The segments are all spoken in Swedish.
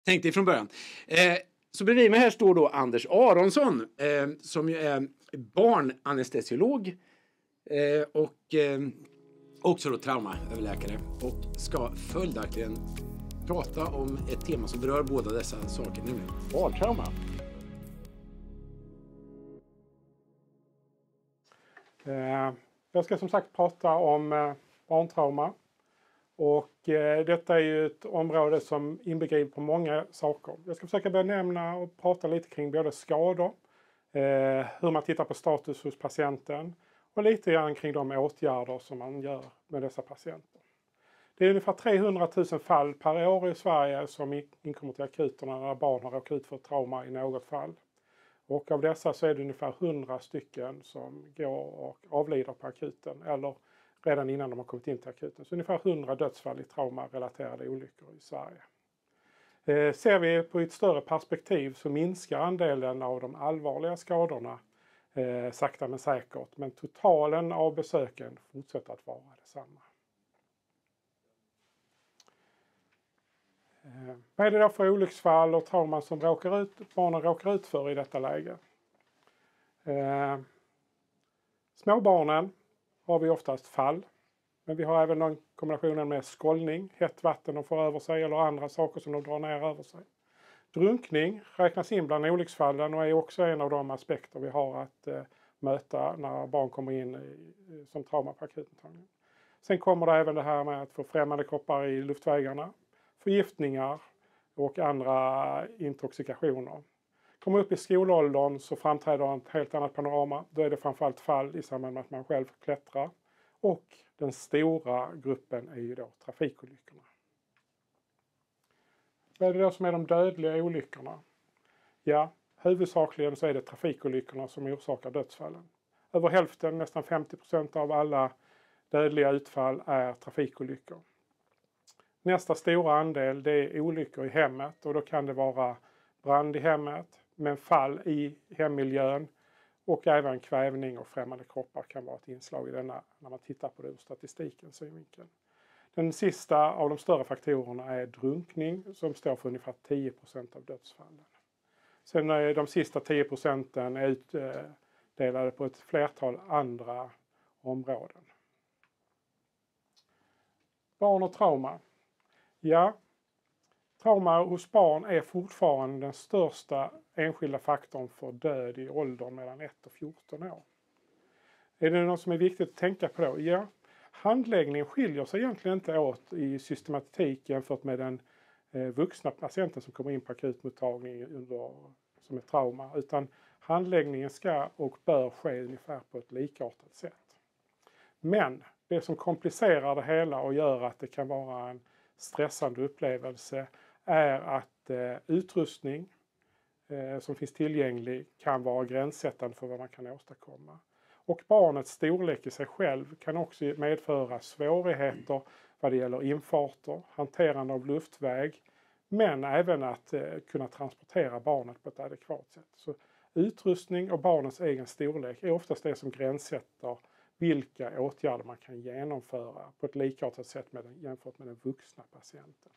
tänkte ifrån början. Så bredvid mig här står då Anders Aronsson som ju är barnanestesiolog och också då traumaöverläkare och ska följaktligen prata om ett tema som berör båda dessa saker, nämligen barntrauma. Jag ska som sagt prata om barntrauma. Och detta är ju ett område som inbegriper många saker. Jag ska försöka benämna och prata lite kring både skador, hur man tittar på status hos patienten och lite grann kring de åtgärder som man gör med dessa patienter. Det är ungefär 300 000 fall per år i Sverige som inkommer till akuterna när barn har råkat ut för trauma i något fall. Och av dessa så är det ungefär 100 stycken som går och avlider på akuten eller redan innan de har kommit in till akuten. Så ungefär 100 dödsfall i traumarelaterade olyckor i Sverige. Ser vi på ett större perspektiv så minskar andelen av de allvarliga skadorna sakta men säkert. Men totalen av besöken fortsätter att vara detsamma. Vad är det då för olycksfall och trauman som barnen råkar ut för i detta läge? Småbarnen har vi oftast fall. Men vi har även någon kombinationen med skållning, hett vatten de får över sig eller andra saker som de drar ner över sig. Drunkning räknas in bland olycksfallen och är också en av de aspekter vi har att möta när barn kommer in som trauma på akutmottagningen. Sen kommer det även det här med att få främmande kroppar i luftvägarna, förgiftningar och andra intoxikationer. Kommer upp i skolåldern så framträder ett helt annat panorama. Då är det framförallt fall i samband med att man själv klättrar. Och den stora gruppen är ju då trafikolyckorna. Vad är det då som är de dödliga olyckorna? Ja, huvudsakligen så är det trafikolyckorna som orsakar dödsfallen. Över hälften, nästan 50% av alla dödliga utfall är trafikolyckor. Nästa stora andel det är olyckor i hemmet och då kan det vara brand i hemmet, men fall i hemmiljön och även kvävning och främmande kroppar kan vara ett inslag i denna när man tittar på det ur statistikens synvinkel. Den sista av de större faktorerna är drunkning som står för ungefär 10% av dödsfallen. Sen är de sista 10% är utdelade på ett flertal andra områden. Barn och trauma. Ja, trauma hos barn är fortfarande den största enskilda faktorn för död i åldern mellan 1 och 14 år. Är det något som är viktigt att tänka på då? Ja, handläggningen skiljer sig egentligen inte åt i systematik jämfört med den vuxna patienten som kommer in på akutmottagning som är trauma. Utan handläggningen ska och bör ske ungefär på ett likartat sätt. Men det som komplicerar det hela och gör att det kan vara en stressande upplevelse är att utrustning som finns tillgänglig kan vara gränssättande för vad man kan åstadkomma. Och barnets storlek i sig själv kan också medföra svårigheter vad det gäller infarter, hanterande av luftväg, men även att kunna transportera barnet på ett adekvat sätt. Så utrustning och barnets egen storlek är oftast det som gränssätter vilka åtgärder man kan genomföra på ett likartat sätt jämfört med den vuxna patienten.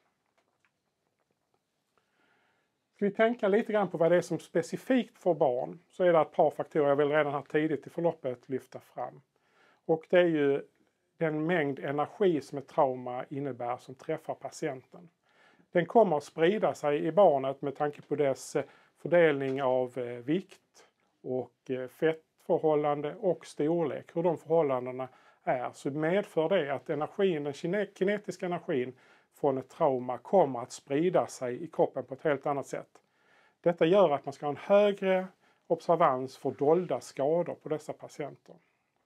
Ska vi tänka lite grann på vad det är som specifikt för barn, så är det ett par faktorer jag vill redan här tidigt i förloppet lyfta fram. Och det är ju den mängd energi som ett trauma innebär som träffar patienten. Den kommer att sprida sig i barnet med tanke på dess fördelning av vikt och fettförhållande och storlek. Hur de förhållandena är, så medför det att energin, den kinetiska energin från ett trauma kommer att sprida sig i kroppen på ett helt annat sätt. Detta gör att man ska ha en högre observans för dolda skador på dessa patienter.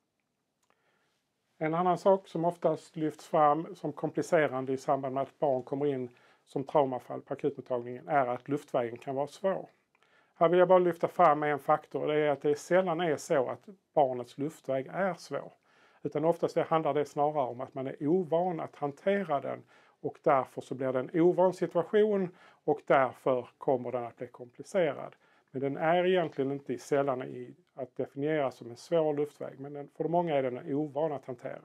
En annan sak som oftast lyfts fram som komplicerande i samband med att barn kommer in som traumafall på akutmottagningen är att luftvägen kan vara svår. Här vill jag bara lyfta fram en faktor, det är att det sällan är så att barnets luftväg är svår. Utan oftast handlar det snarare om att man är ovan att hantera den och därför så blir det en ovan situation och därför kommer den att bli komplicerad. Men den är egentligen inte sällan att definiera som en svår luftväg, men för många är den ovan att hantera.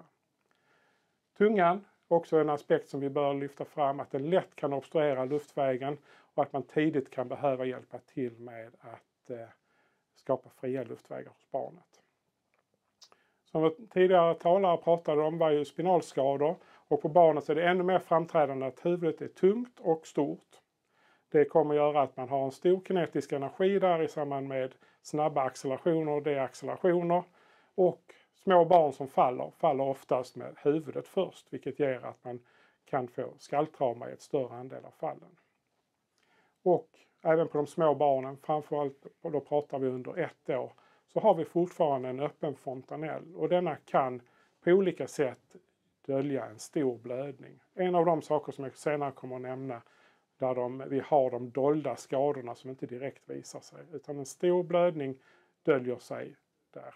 Tungan, också en aspekt som vi bör lyfta fram, att den lätt kan obstruera luftvägen och att man tidigt kan behöva hjälpa till med att skapa fria luftvägar hos barnet. Som tidigare talare pratade om var ju spinalskador, och på barnet är det ännu mer framträdande att huvudet är tungt och stort. Det kommer göra att man har en stor kinetisk energi där i samband med snabba accelerationer och deaccelerationer, och små barn som faller oftast med huvudet först, vilket ger att man kan få skalltrauma i ett större andel av fallen. Och även på de små barnen, framförallt då pratar vi under 1 år, så har vi fortfarande en öppen fontanell, och denna kan på olika sätt dölja en stor blödning. En av de saker som jag senare kommer att nämna, där vi har de dolda skadorna som inte direkt visar sig, utan en stor blödning döljer sig där.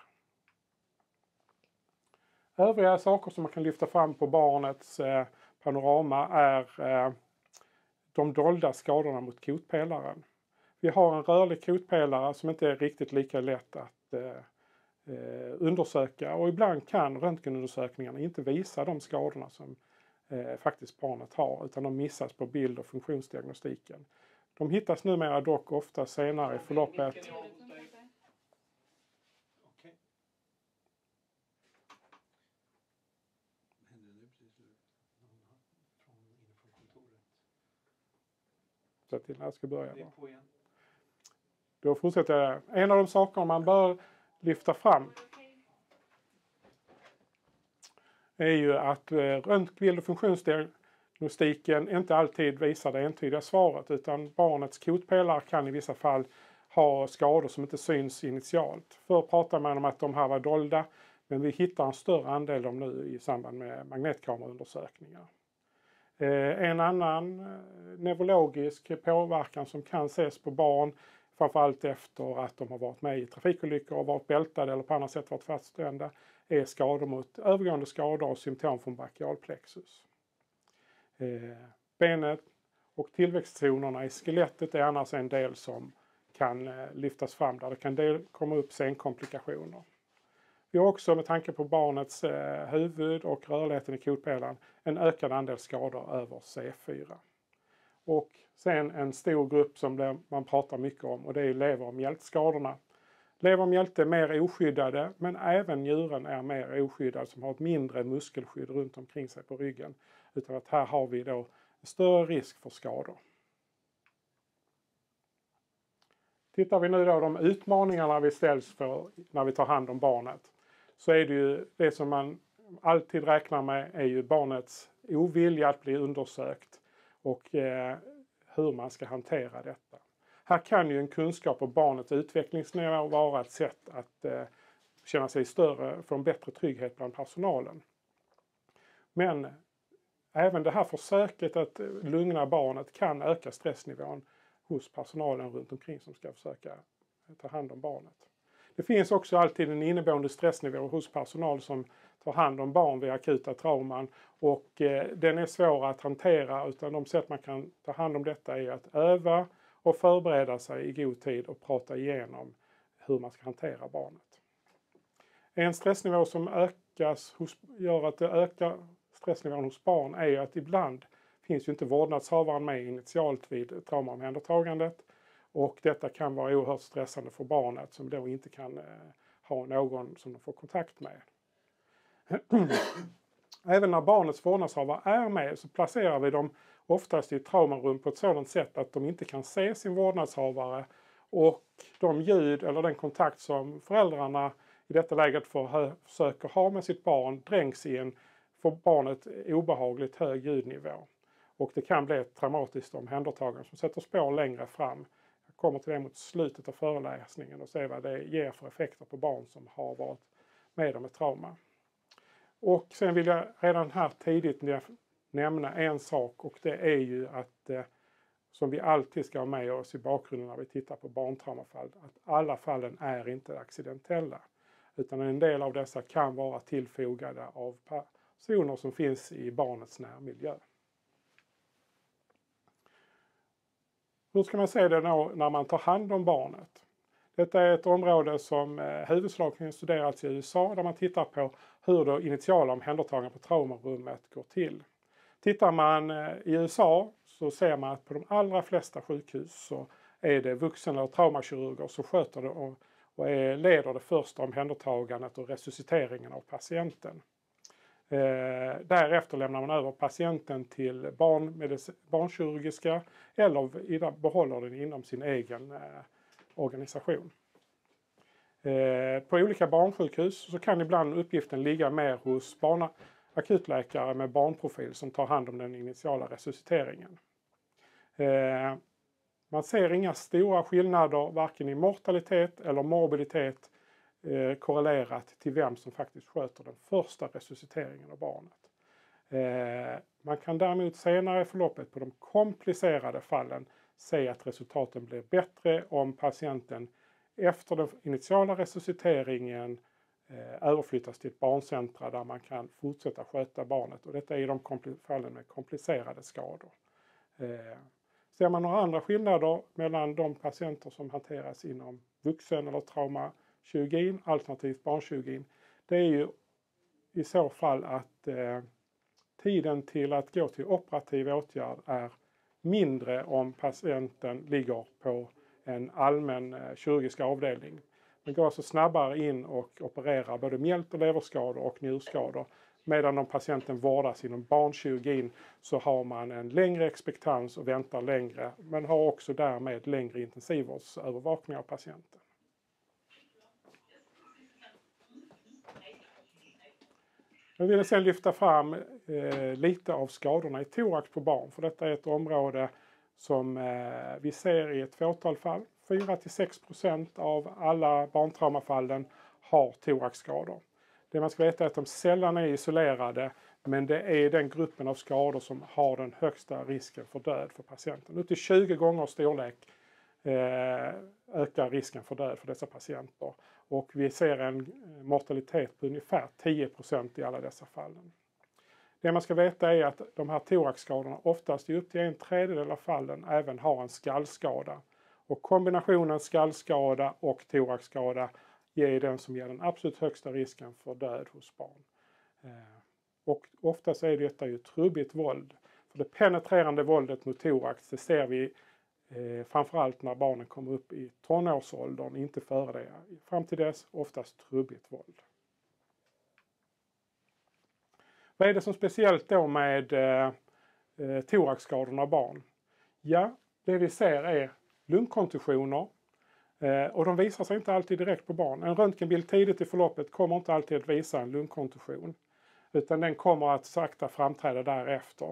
Övriga saker som man kan lyfta fram på barnets panorama är de dolda skadorna mot kotpelaren. Vi har en rörlig kotpelare som inte är riktigt lika lätt att undersöka, och ibland kan röntgenundersökningarna inte visa de skadorna som faktiskt barnet har, utan de missas på bild- och funktionsdiagnostiken. De hittas numera dock ofta senare i förloppet. Så till när jag ska börja. Då fortsätter jag. En av de saker man bör lyfta fram är ju att röntgenbild- och funktionsdiagnostiken inte alltid visar det entydiga svaret, utan barnets kotpelare kan i vissa fall ha skador som inte syns initialt. Förr pratade man om att de här var dolda, men vi hittar en större andel av dem nu i samband med magnetkameraundersökningar. En annan neurologisk påverkan som kan ses på barn, framförallt efter att de har varit med i trafikolyckor och varit bältade eller på annat sätt varit fastspända, är skador mot övergående skador och symptom från brachialplexus. Benet och tillväxtzonerna i skelettet är annars en del som kan lyftas fram, där det kan komma upp senkomplikationer. Vi har också, med tanke på barnets huvud och rörligheten i kotpelaren, en ökad andel skador över C4. Och sen en stor grupp som man pratar mycket om, och det är lever- och mjältskadorna. Lever och mjälte är mer oskyddade, men även njuren är mer oskyddad, som har ett mindre muskelskydd runt omkring sig på ryggen. Utan att här har vi då större risk för skador. Tittar vi nu då de utmaningarna vi ställs för när vi tar hand om barnet, så är det ju det som man alltid räknar med är ju barnets ovilja att bli undersökt och hur man ska hantera detta. Här kan ju en kunskap om barnets utvecklingsnivå vara ett sätt att känna sig större, få en bättre trygghet bland personalen. Men även det här försöket att lugna barnet kan öka stressnivån hos personalen runt omkring som ska försöka ta hand om barnet. Det finns också alltid en inneboende stressnivå hos personal som tar hand om barn vid akuta trauman, och den är svår att hantera, utan de sätt man kan ta hand om detta är att öva och förbereda sig i god tid och prata igenom hur man ska hantera barnet. En stressnivå som gör att det ökar stressnivån hos barn är att ibland finns ju inte vårdnadshavaren med initialt vid traumaomhändertagandet, och detta kan vara oerhört stressande för barnet som då inte kan ha någon som de får kontakt med. Även när barnets vårdnadshavare är med så placerar vi dem oftast i ett traumarum på ett sådant sätt att de inte kan se sin vårdnadshavare, och de ljud eller den kontakt som föräldrarna i detta läget försöker ha med sitt barn dränks i en för barnet obehagligt hög ljudnivå. Och det kan bli ett traumatiskt omhändertagande som sätter spår längre fram. Jag kommer till det mot slutet av föreläsningen och se vad det ger för effekter på barn som har varit med om ett trauma. Och sen vill jag redan här tidigt nämna en sak, och det är ju att som vi alltid ska ha med oss i bakgrunden när vi tittar på barntraumafall, att alla fallen är inte accidentella, utan en del av dessa kan vara tillfogade av personer som finns i barnets närmiljö. Hur ska man se det när man tar hand om barnet? Detta är ett område som huvudsakligen studerats i USA, där man tittar på hur det initiala omhändertagandet på traumarummet går till. Tittar man i USA så ser man att på de allra flesta sjukhus så är det vuxen- eller traumakirurger som sköter det och leder det första omhändertagandet och resusciteringen av patienten. Därefter lämnar man över patienten till barnkirurgiska eller behåller den inom sin egen organisation. På olika barnsjukhus så kan ibland uppgiften ligga mer hos akutläkare med barnprofil som tar hand om den initiala resusciteringen. Man ser inga stora skillnader varken i mortalitet eller morbiditet korrelerat till vem som faktiskt sköter den första resusciteringen av barnet. Man kan däremot senare i förloppet på de komplicerade fallen se att resultaten blir bättre om patienten efter den initiala resusciteringen överflyttas till ett barncentra där man kan fortsätta sköta barnet. Och detta är i de fallen med komplicerade skador. Ser man några andra skillnader mellan de patienter som hanteras inom vuxen- eller traumakirurgin alternativt barnkirurgin, det är ju i så fall att tiden till att gå till operativ åtgärd är mindre om patienten ligger på en allmän kirurgisk avdelning. Man går alltså snabbare in och opererar både mjält- och leverskador och njurskador. Medan om patienten vårdas inom barnkirurgin så har man en längre expectans och väntar längre. Men har också därmed längre intensivvårdsövervakning av patienten. Jag vill sedan lyfta fram lite av skadorna i thorax på barn. För detta är ett område som vi ser i ett fåtal fall. 4-6% av alla barntraumafallen har thoraxskador. Det man ska veta är att de sällan är isolerade, men det är den gruppen av skador som har den högsta risken för död för patienten. Upp till 20 gånger storlek ökar risken för död för dessa patienter. Och vi ser en mortalitet på ungefär 10% i alla dessa fallen. Det man ska veta är att de här thoraxskadorna oftast i upp till 1/3 av fallen även har en skallskada. Och kombinationen skallskada och thoraxskada ger den som ger den absolut högsta risken för död hos barn. Och oftast är detta ju trubbigt våld. För det penetrerande våldet mot thorax, det ser vi framförallt när barnen kommer upp i tonårsåldern, inte före det. Fram till dess oftast trubbigt våld. Vad är det som speciellt då med thoraxskadorna av barn? Ja, det vi ser är lungkontusioner. Och de visar sig inte alltid direkt på barn. En röntgenbild tidigt i förloppet kommer inte alltid att visa en lungkontusion. Utan den kommer att sakta framträda därefter.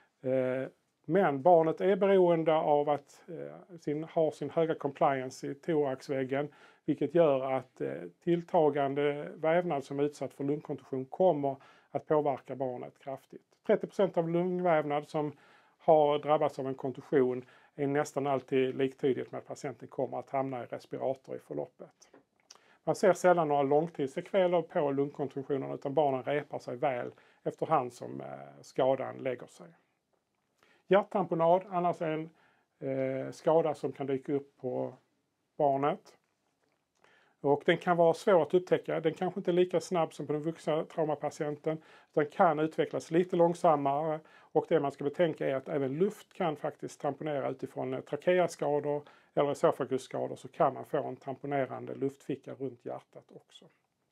Men barnet är beroende av att ha sin höga compliance i thoraxväggen. Vilket gör att tilltagande vävnad som är utsatt för lungkontusion kommer att påverka barnet kraftigt. 30% av lungvävnad som har drabbats av en kontusion är nästan alltid liktydigt med att patienten kommer att hamna i respirator i förloppet. Man ser sällan några långtidssekveler på lungkontusionen utan barnen repar sig väl efterhand som skadan lägger sig. Hjärttamponad, annars är en skada som kan dyka upp på barnet. Och den kan vara svår att upptäcka. Den kanske inte är lika snabb som på den vuxna traumapatienten. Den kan utvecklas lite långsammare. Och det man ska betänka är att även luft kan faktiskt tamponera utifrån trakeaskador eller esofagusskador, så kan man få en tamponerande luftficka runt hjärtat också.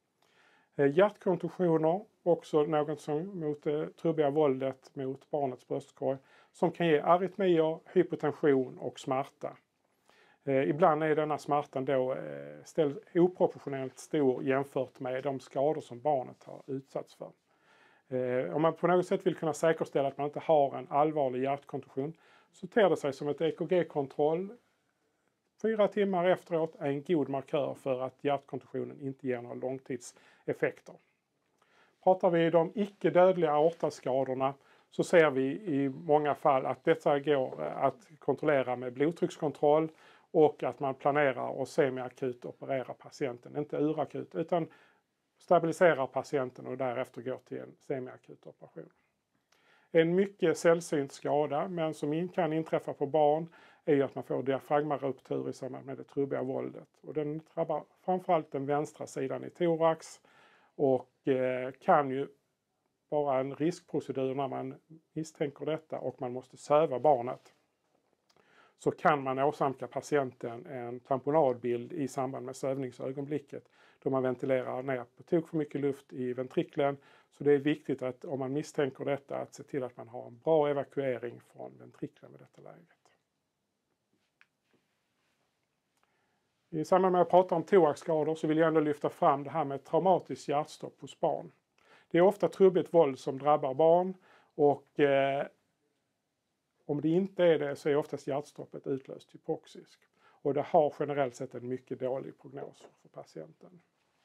Hjärtkontusioner, också något som mot det trubbiga våldet mot barnets bröstkorg, som kan ge arytmier, hypotension och smärta. Ibland är denna smärtan då oproportionellt stor jämfört med de skador som barnet har utsatts för. Om man på något sätt vill kunna säkerställa att man inte har en allvarlig hjärtkontusion, så ter det sig som ett EKG-kontroll 4 timmar efteråt är en god markör för att hjärtkontusionen inte ger några långtidseffekter. Pratar vi de icke-dödliga aortaskadorna så ser vi i många fall att detta går att kontrollera med blodtryckskontroll och att man planerar och semiakut opererar patienten. Inte urakut utan stabiliserar patienten och därefter går till en semiakut operation. En mycket sällsynt skada, men som kan inträffa på barn, är ju att man får diafragmaruptur i samband med det trubbiga våldet. Och den drabbar framförallt den vänstra sidan i thorax och kan ju bara en riskprocedur när man misstänker detta och man måste söva barnet, så kan man åsamka patienten en tamponadbild i samband med sövningsögonblicket då man ventilerar ner på tok för mycket luft i ventrikeln. Så det är viktigt att om man misstänker detta att se till att man har en bra evakuering från ventrikeln vid detta läget. I samband med att prata om thoraxskador så vill jag ändå lyfta fram det här med traumatiskt hjärtstopp hos barn. Det är ofta trubbigt våld som drabbar barn och om det inte är det så är oftast hjärtstoppet utlöst hypoxisk. Och det har generellt sett en mycket dålig prognos för patienten.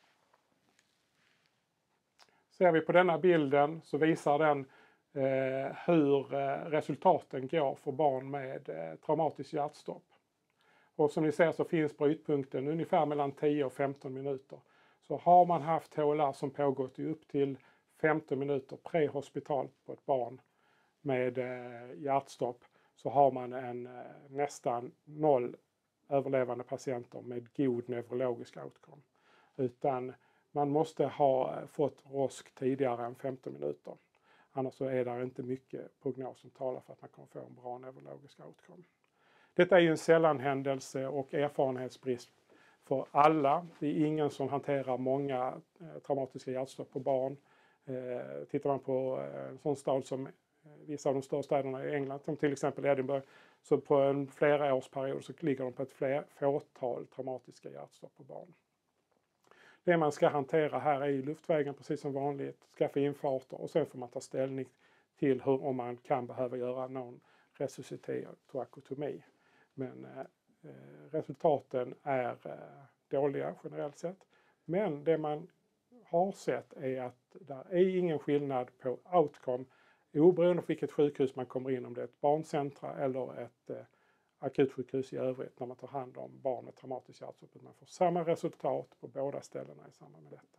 Ser vi på denna bilden så visar den hur resultaten går för barn med traumatiskt hjärtstopp. Och som ni ser så finns brytpunkten ungefär mellan 10 och 15 minuter. Så har man haft HLR som pågått i upp till 15 minuter prehospitalt på ett barn med hjärtstopp så har man en nästan 0 överlevande patienter med god neurologisk outcome. Utan man måste ha fått ROSC tidigare än 15 minuter. Annars så är det inte mycket prognos som talar för att man kommer få en bra neurologisk outcome. Detta är ju en sällanhändelse och erfarenhetsbrist för alla. Det är ingen som hanterar många traumatiska hjärtstopp på barn. Tittar man på en sån stad som vissa av de större städerna i England, som till exempel Edinburgh, så på en flera årsperiod så ligger de på ett fåtal traumatiska hjärtstopp på barn. Det man ska hantera här är ju luftvägen precis som vanligt, skaffa infarter och sen får man ta ställning till om man kan behöva göra någon resusciterad torakotomi. Men resultaten är dåliga generellt sett. Men det man har sett är att det är ingen skillnad på outcome oberoende av vilket sjukhus man kommer in, om det är ett barncentra eller ett akutsjukhus i övrigt när man tar hand om barn med traumatiskt hjärtstopp. Man får samma resultat på båda ställena i samband med detta.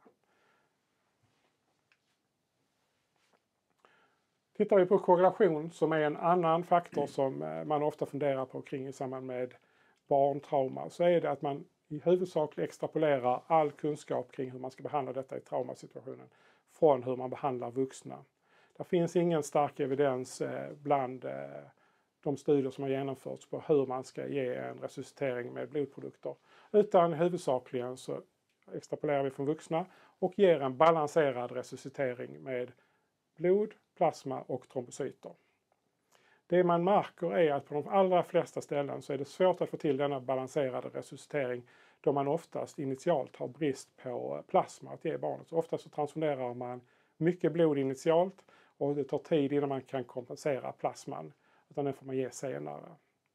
Tittar vi på korrelation som är en annan faktor som man ofta funderar på kring i samband med barntrauma, så är det att man i huvudsak extrapolerar all kunskap kring hur man ska behandla detta i traumasituationen från hur man behandlar vuxna. Det finns ingen stark evidens bland de studier som har genomförts på hur man ska ge en resuscitering med blodprodukter. Utan huvudsakligen så extrapolerar vi från vuxna och ger en balanserad resuscitering med blod, plasma och trombocyter. Det man märker är att på de allra flesta ställen så är det svårt att få till denna balanserade resuscitering då man oftast initialt har brist på plasma att ge barnet. Så ofta så transfunderar man mycket blod initialt och det tar tid innan man kan kompensera plasman, utan den får man ge senare.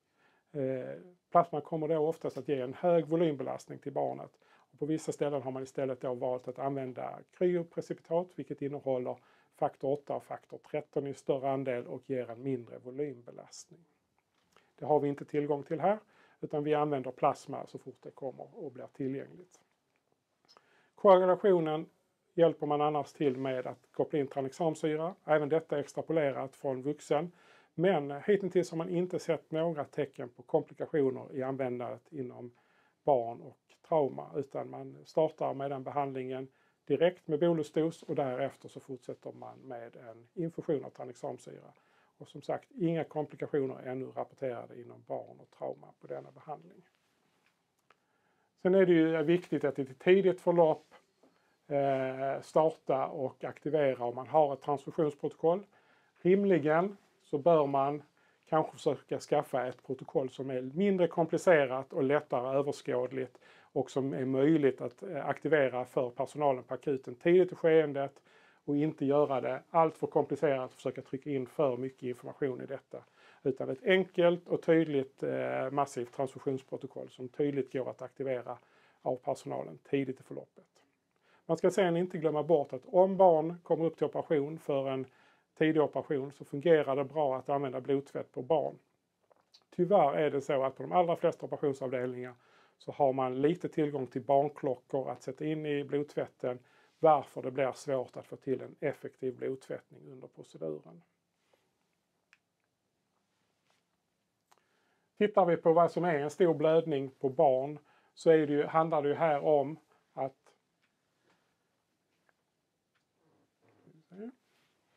Plasma kommer då oftast att ge en hög volymbelastning till barnet. Och på vissa ställen har man istället då valt att använda kryoprecipitat, vilket innehåller faktor 8 och faktor 13 i större andel och ger en mindre volymbelastning. Det har vi inte tillgång till här, utan vi använder plasma så fort det kommer och blir tillgängligt. Koagulationen hjälper man annars till med att koppla in tranexamsyra. Även detta är extrapolerat från vuxen. Men hittills har man inte sett några tecken på komplikationer i användandet inom barn och trauma. Utan man startar med den behandlingen direkt med bolusdos och därefter så fortsätter man med en infusion av tranexamsyra. Och som sagt, inga komplikationer är ännu rapporterade inom barn och trauma på denna behandling. Sen är det ju viktigt att i ett tidigt förlopp starta och aktivera om man har ett transfusionsprotokoll. Rimligen så bör man kanske försöka skaffa ett protokoll som är mindre komplicerat och lättare överskådligt och som är möjligt att aktivera för personalen på akuten tidigt i skeendet och inte göra det allt för komplicerat att försöka trycka in för mycket information i detta. Utan ett enkelt och tydligt massivt transfusionsprotokoll som tydligt går att aktivera av personalen tidigt i förloppet. Man ska sedan inte glömma bort att om barn kommer upp till operation för en tidig operation så fungerar det bra att använda blodtvätt på barn. Tyvärr är det så att på de allra flesta operationsavdelningar så har man lite tillgång till barnklockor att sätta in i blodtvätten, varför det blir svårt att få till en effektiv blodtvättning under proceduren. Tittar vi på vad som är en stor blödning på barn så handlar det ju här om att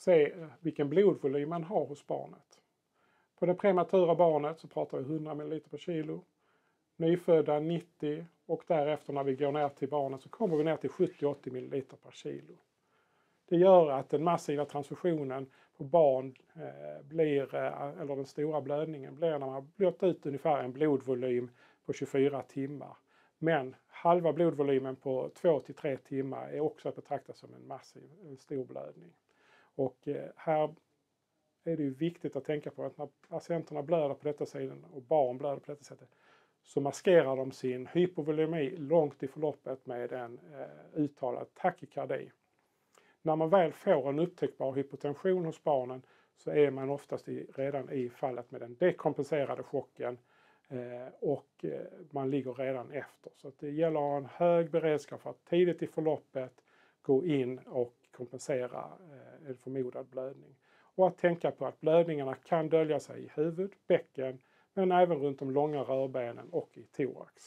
se vilken blodvolym man har hos barnet. På det prematura barnet så pratar vi 100 ml per kilo. Nyfödda 90 och därefter när vi går ner till barnet så kommer vi ner till 70-80 ml per kilo. Det gör att den massiva transfusionen på barn eller den stora blödningen blir när man blöt ut ungefär en blodvolym på 24 timmar. Men halva blodvolymen på 2-3 timmar är också att betrakta som en stor blödning. Och här är det ju viktigt att tänka på att när patienterna blöder på detta sättet och barn blöder på detta sättet så maskerar de sin hypovolemi långt i förloppet med en uttalad takykardi. När man väl får en upptäckbar hypotension hos barnen så är man oftast redan i fallet med den dekompenserade chocken och man ligger redan efter. Så att det gäller att ha en hög beredskap för att tidigt i förloppet gå in och kompensera en förmodad blödning. Och att tänka på att blödningarna kan dölja sig i huvud, bäcken, men även runt de långa rörbenen och i thorax.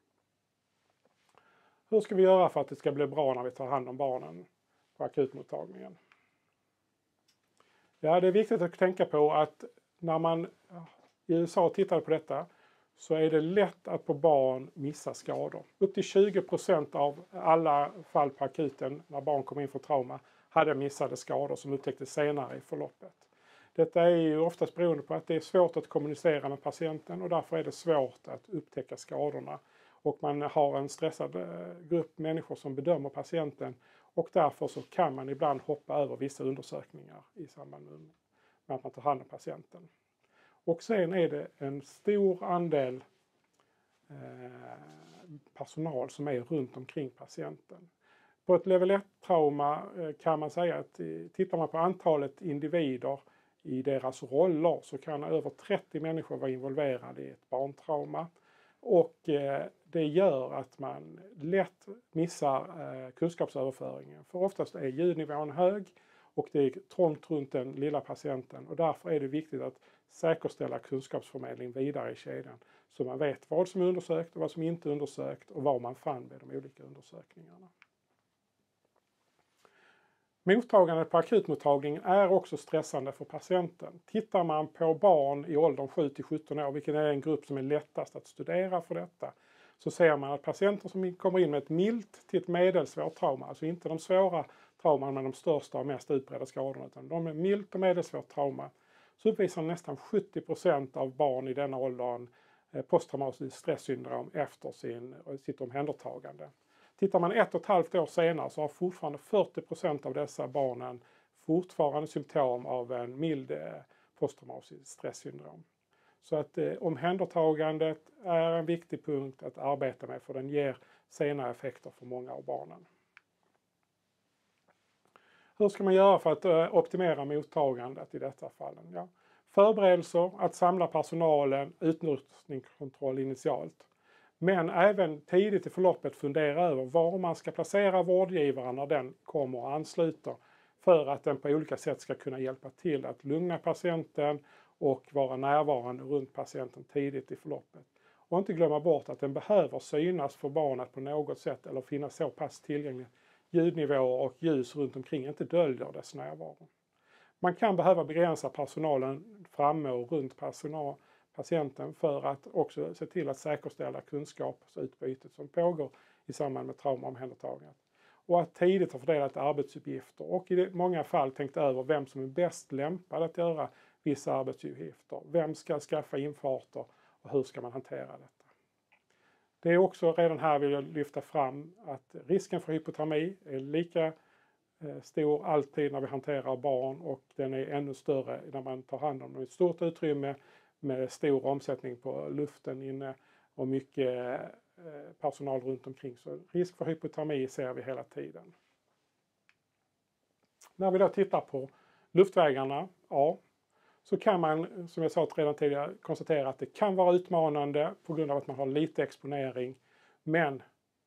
Hur ska vi göra för att det ska bli bra när vi tar hand om barnen på akutmottagningen? Ja, det är viktigt att tänka på att när man i USA tittade på detta så är det lätt att på barn missa skador. Upp till 20% av alla fall på akuten när barn kom in för trauma hade missade skador som upptäcktes senare i förloppet. Detta är ju oftast beroende på att det är svårt att kommunicera med patienten och därför är det svårt att upptäcka skadorna. Och man har en stressad grupp människor som bedömer patienten och därför så kan man ibland hoppa över vissa undersökningar i samband med att man tar hand om patienten. Och sen är det en stor andel personal som är runt omkring patienten. På ett level 1-trauma kan man säga att tittar man på antalet individer i deras roller så kan över 30 människor vara involverade i ett barntrauma. Och det gör att man lätt missar kunskapsöverföringen. För oftast är ljudnivån hög och det är trångt runt den lilla patienten. Och därför är det viktigt att säkerställa kunskapsförmedling vidare i kedjan. Så man vet vad som är undersökt och vad som inte är undersökt och vad man fann med de olika undersökningarna. Mottagandet på akutmottagningen är också stressande för patienten. Tittar man på barn i åldern 7-17 år, vilken är en grupp som är lättast att studera för detta, så ser man att patienter som kommer in med ett milt till ett medelsvårt trauma, alltså inte de svåra trauman med de största och mest utbredda skadorna, utan de med milt och medelsvårt trauma, så uppvisar nästan 70% av barn i denna åldern posttraumatiskt stresssyndrom efter sitt omhändertagande. Tittar man 1,5 år senare så har fortfarande 40% av dessa barnen fortfarande symptom av en mild posttraumatiskt stresssyndrom. Så att omhändertagandet är en viktig punkt att arbeta med för den ger senare effekter för många av barnen. Hur ska man göra för att optimera mottagandet i detta fallen? Ja. Förberedelser, att samla personalen, utrustningskontroll initialt. Men även tidigt i förloppet fundera över var man ska placera vårdgivaren när den kommer och ansluter för att den på olika sätt ska kunna hjälpa till att lugna patienten och vara närvarande runt patienten tidigt i förloppet. Och inte glömma bort att den behöver synas för barnet på något sätt eller finnas så pass tillgänglig. Ljudnivåer och ljus runt omkring inte döljer dess närvaro. Man kan behöva begränsa personalen framme och runt patienten för att också se till att säkerställa kunskapsutbytet som pågår i samband med traumaomhändertagandet. Och att tidigt ha fördelat arbetsuppgifter och i många fall tänkt över vem som är bäst lämpad att göra vissa arbetsuppgifter. Vem ska skaffa infarter och hur ska man hantera detta? Det är också redan här vill jag lyfta fram att risken för hypotermi är lika stor alltid när vi hanterar barn och den är ännu större när man tar hand om ett stort utrymme med stor omsättning på luften inne och mycket personal runt omkring. Så risk för hypotermi ser vi hela tiden. När vi då tittar på luftvägarna, ja, så kan man, som jag sa redan tidigare, konstatera att det kan vara utmanande på grund av att man har lite exponering. Men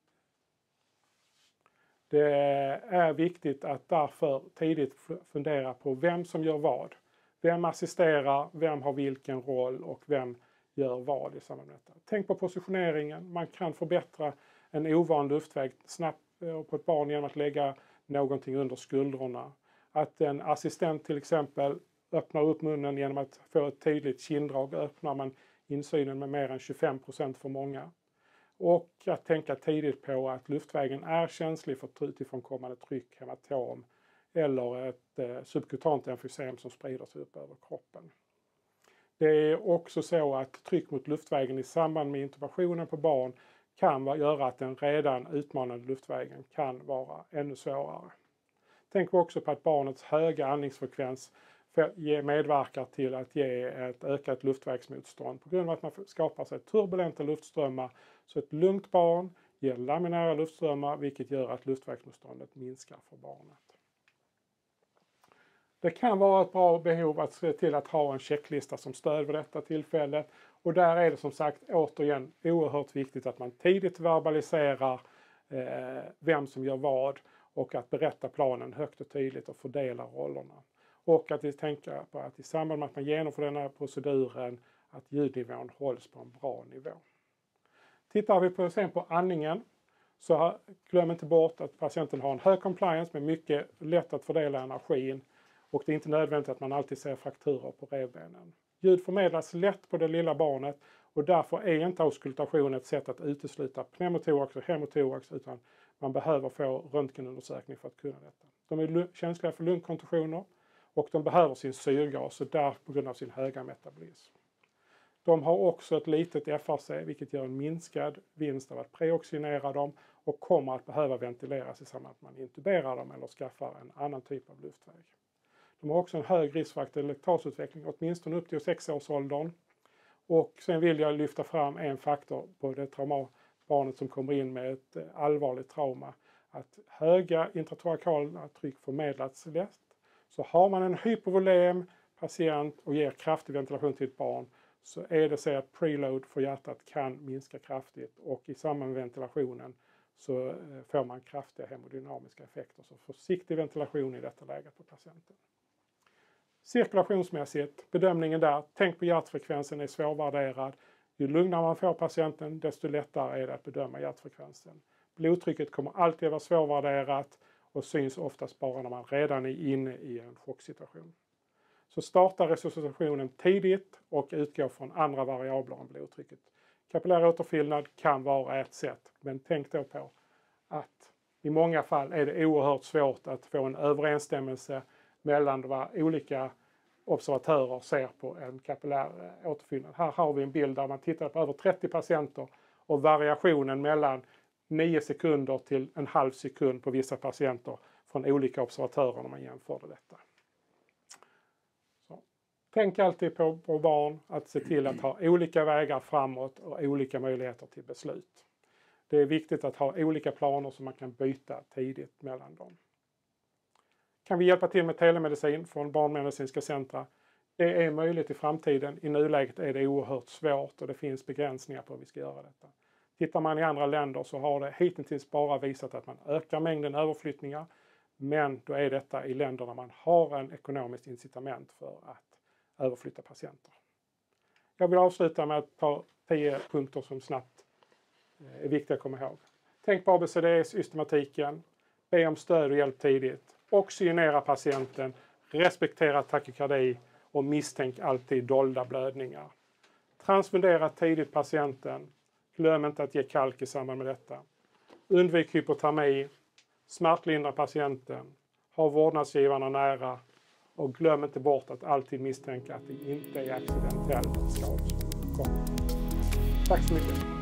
det är viktigt att därför tidigt fundera på vem som gör vad. Vem assisterar, vem har vilken roll och vem gör vad i samband med detta. Tänk på positioneringen. Man kan förbättra en ovan luftväg snabbt på ett barn genom att lägga någonting under skuldrorna. Att en assistent till exempel öppnar upp munnen genom att få ett tydligt kinddrag, öppnar man insynen med mer än 25% för många. Och att tänka tidigt på att luftvägen är känslig för utifrån kommande tryck, hematom eller ett subkutant emfysem som sprider sig upp över kroppen. Det är också så att tryck mot luftvägen i samband med intubationen på barn kan göra att den redan utmanande luftvägen kan vara ännu svårare. Tänk också på att barnets höga andningsfrekvens medverkar till att ge ett ökat luftvägsmotstånd på grund av att man skapar sig turbulenta luftströmmar. Så ett lugnt barn ger laminära luftströmmar, vilket gör att luftvägsmotståndet minskar för barnet. Det kan vara ett bra behov att se till att ha en checklista som stöd vid detta tillfället. Och där är det som sagt återigen oerhört viktigt att man tidigt verbaliserar vem som gör vad och att berätta planen högt och tydligt och fördela rollerna. Och att vi tänker på att i samband med att man genomför den här proceduren att ljudnivån hålls på en bra nivå. Tittar vi sen på andningen så glöm inte bort att patienten har en hög compliance med mycket lätt att fördela energin. Och det är inte nödvändigt att man alltid ser frakturer på revbenen. Ljud förmedlas lätt på det lilla barnet och därför är inte auskultation ett sätt att utesluta pneumotorax och hemotorax utan man behöver få röntgenundersökning för att kunna detta. De är känsliga för lungkontusioner och de behöver sin syrgas och där på grund av sin höga metabolism. De har också ett litet FRC vilket gör en minskad vinst av att preoxinera dem och kommer att behöva ventileras i samband med att man intuberar dem eller skaffar en annan typ av luftväg. De har också en hög risk för laktasutveckling, åtminstone upp till 6-årsåldern. Och sen vill jag lyfta fram en faktor på det barnet som kommer in med ett allvarligt trauma. Att höga intratorakala tryck förmedlas lätt. Så har man en hypovolem patient och ger kraftig ventilation till ett barn så är det så att preload för hjärtat kan minska kraftigt och i samband med ventilationen så får man kraftiga hemodynamiska effekter. Så försiktig ventilation i detta läget på patienten. Cirkulationsmässigt, bedömningen där, tänk på hjärtfrekvensen är svårvärderad. Ju lugnare man får patienten desto lättare är det att bedöma hjärtfrekvensen. Blodtrycket kommer alltid vara svårvärderat och syns oftast bara när man redan är inne i en chocksituation. Så starta resuscitationen tidigt och utgå från andra variabler än blodtrycket. Kapillär återfyllnad kan vara ett sätt, men tänk då på att i många fall är det oerhört svårt att få en överensstämmelse mellan vad olika observatörer ser på en kapillär återfyllnad. Här har vi en bild där man tittar på över 30 patienter och variationen mellan 9 sekunder till en halv sekund på vissa patienter från olika observatörer när man jämförde detta. Så. Tänk alltid på barn att se till att ha olika vägar framåt och olika möjligheter till beslut. Det är viktigt att ha olika planer som man kan byta tidigt mellan dem. Kan vi hjälpa till med telemedicin från barnmedicinska centra? Det är möjligt i framtiden. I nuläget är det oerhört svårt och det finns begränsningar på hur vi ska göra detta. Tittar man i andra länder så har det hittills bara visat att man ökar mängden överflyttningar. Men då är detta i länder där man har en ekonomiskt incitament för att överflytta patienter. Jag vill avsluta med att ta 10 punkter som snabbt är viktiga att komma ihåg. Tänk på ABCD-systematiken. Be om stöd och hjälp tidigt. Oxygenera patienten. Respektera takykardi och misstänk alltid dolda blödningar. Transfundera tidigt patienten. Glöm inte att ge kalk i samband med detta. Undvik hypotermi. Smärtlindra patienten. Ha vårdnadsgivarna nära. Och glöm inte bort att alltid misstänka att det inte är accidentell skada. Tack så mycket.